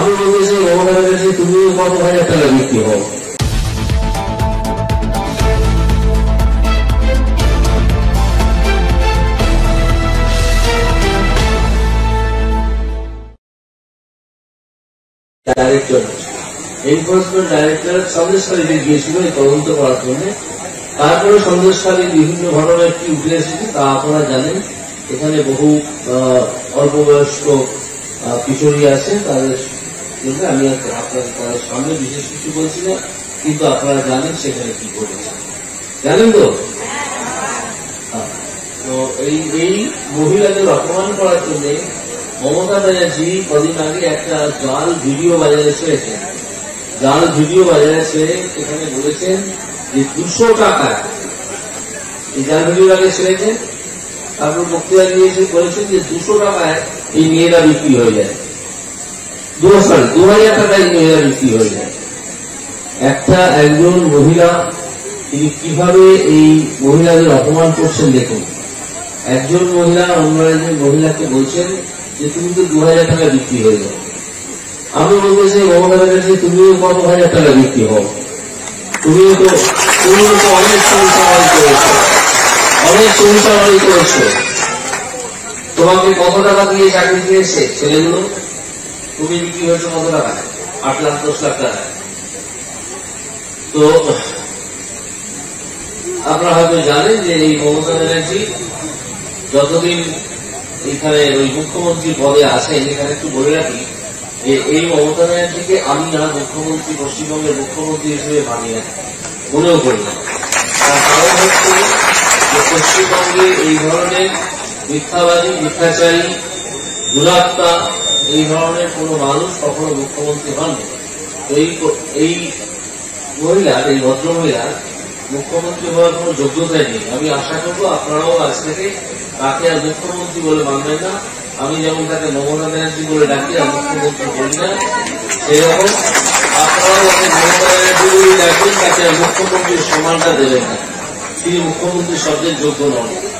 আমি বলতেছি মমতা ব্যানার্জি তুমি 5,000 টাকা বিক্রি হও। ডাইরেক্টর এনফোর্সমেন্ট ডাইরেক্টরেট সন্দেশখালীতে গিয়েছিল এই তদন্ত করার জন্য। তারপরে সন্দেশখালীর বিভিন্ন ঘটনা কি উঠে এসেছে তা আপনারা জানেন। এখানে বহু অল্প বয়স্ক কিশোরী আছে, তাদের জন্য আমি আপনাদের তাদের সামনে বিশেষ কিছু বলছি না, কিন্তু আপনারা জানেন সেখানে কি করেছে, জানেন তো। তো এই মহিলাদের অপমান করার জন্য মমতা ব্যানার্জি কদিন আগে একটা জাল ভিডিও বাজারে ছেড়েছেন। জাল ভিডিও বাজারে ছেড়ে সেখানে বলেছেন যে 200 টাকায়, এই জাল ভিডিও আগে ছেড়েছেন, তারপর বক্তৃতা দিয়ে এসে বলেছেন যে 200 টাকায় এই মেয়েরা বিক্রি হয়ে যায়, 2,000 টাকায় মেয়েরা বিক্রি হয়ে যায়। একজন মহিলা তিনি কিভাবে এই মহিলাদের অপমান করছেন দেখুন। একজন মহিলা অন্য একজন মহিলাকে বলছেন যে তুমি তো 2,000 টাকা বিক্রি হয়ে যাও। আমি বলতেছি মমতা ব্যানার্জি তুমিও 5,000 টাকা বিক্রি হও। তুমিও তো অনেক চুরি করেছো। তোমাকে কত টাকা দিয়ে চাকরি দিয়েছে ছেলেগুলো? তুমি বিক্রি হয়েছো কত টাকা? 8 লাখ 10 লাখ টাকা। তো আপনারা হয়তো জানেন যে এই মমতা ব্যানার্জি যতদিন এখানে ওই মুখ্যমন্ত্রী পদে আছেন, এখানে একটু বলে রাখি যে এই মমতা ব্যানার্জিকে আমি আর মুখ্যমন্ত্রী, পশ্চিমবঙ্গের মুখ্যমন্ত্রী হিসেবে মানি না, মনেও করি না। তার কারণ হচ্ছে যে পশ্চিমবঙ্গে এই ধরনের মিথ্যাবাদী, মিথ্যাচারী, দুরাত্মা এই ধরনের কোন মানুষ কখনো মুখ্যমন্ত্রী হননি। এই মহিলার, এই ভদ্রমহিলার মুখ্যমন্ত্রী হওয়ার কোন যোগ্যতাই নেই। আমি আশা করবো আপনারাও আজ থেকে তাকে আর মুখ্যমন্ত্রী বলে মানবেন না। আমি যেমন তাকে মমতা ব্যানার্জি বলে ডাকি আর মুখ্যমন্ত্রী বলি না, সেরকম আপনারাও তাকে মমতা ব্যানার্জি বলে ডাকবেন, তাকে আর মুখ্যমন্ত্রীর সম্মানটা দেবেন না। তিনি মুখ্যমন্ত্রীর শব্দের যোগ্য নন।